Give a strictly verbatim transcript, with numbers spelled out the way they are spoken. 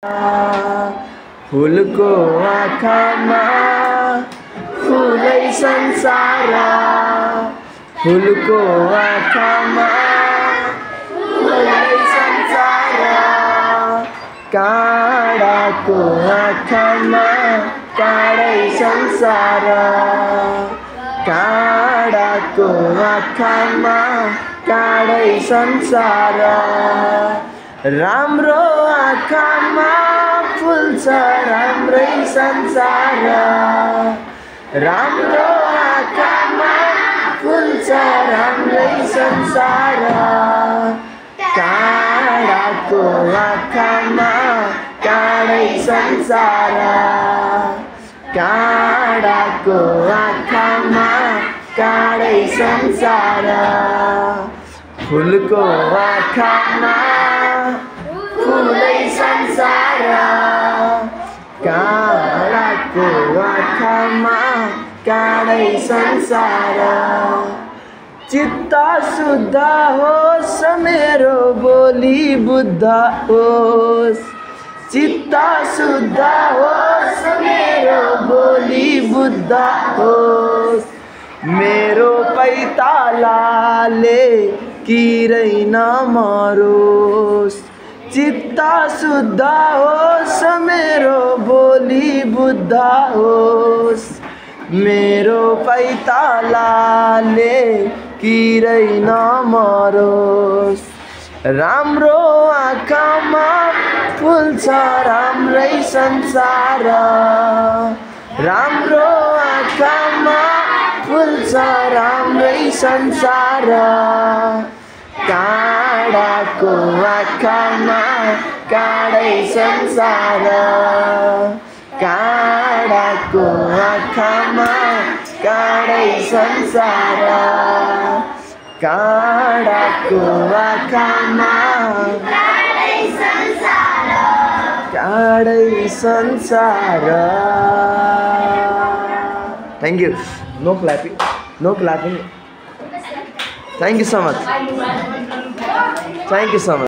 फुलको आँखामा फुलै संसार, फुलको आँखामा फुलै संसार, काँडाको आँखामा काँडै संसार, काँडाको आँखामा काँडै संसार, राम्रो आँखामा फुल्छ राम्रै संसार, राम्रो आँखामा फुल्छ राम्रै संसार, काँडाको आँखामा काँडै संसार, काँडाको आँखामा काँडै संसार, फुलको आँखामा फुलै संसार, काँडाको आँखामा काँडै संसार, चित्त शुद्ध होस् मेरो बोली बुद्ध होस्, चित्त शुद्ध होस् मेरो बोली बुद्ध होस्, मेरो पैतालाले किरै नमरोस्, चित्त शुद्ध होस् मेरो बोली बुद्ध होस्, मेरो पैतालाले किरै नमरोस्, राम्रो आँखामा फुल्छ राम्रै संसार, राम्रो आँखामा फुल्छ राम्रै संसार, काँडाको आँखामा काँडै संसार, काँडाको आँखामा काँडै संसार, काँडाको आँखामा काँडै संसार, काँडै संसार। Thank you. No clapping. No clapping. Thank you so much. Thank you so much.